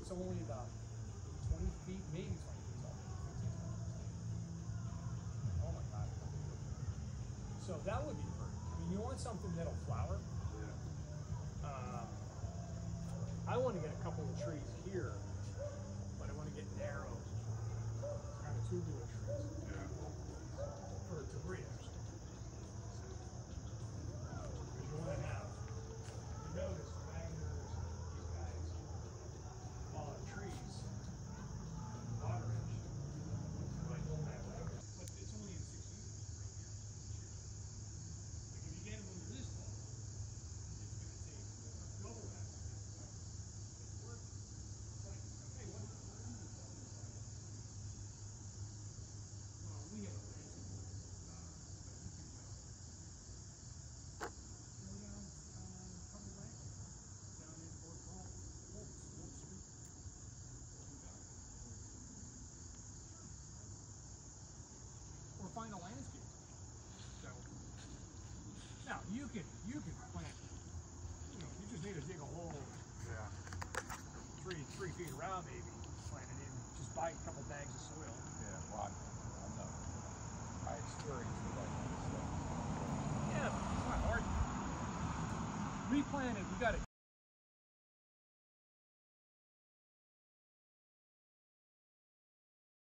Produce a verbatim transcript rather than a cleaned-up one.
it's only about twenty feet, maybe twenty feet tall. Oh my God. So that would be perfect. I mean, you want something that'll flower. Yeah. Uh, I want to get a couple of trees here, but I want to get narrow, kind of tubular trees. Yeah. For it to breathe, actually. Because you want to have, you notice, Wagners, these guys, fallen trees, water edge. Like, don't have Wagner. But it's only in six years. Like, if you get them under this tall, it's going to take double that. It's worth it. Right. Hey, what? Well, we have a landscape. Or find a landscape. So now you can you can plant. You know, you just need to dig a hole Yeah. three three feet around, maybe plant it in. Just buy a couple bags of soil. Yeah. Well, I'm, I'm not. My experience with that kind of stuff. Yeah, it's not hard. We planted. We got a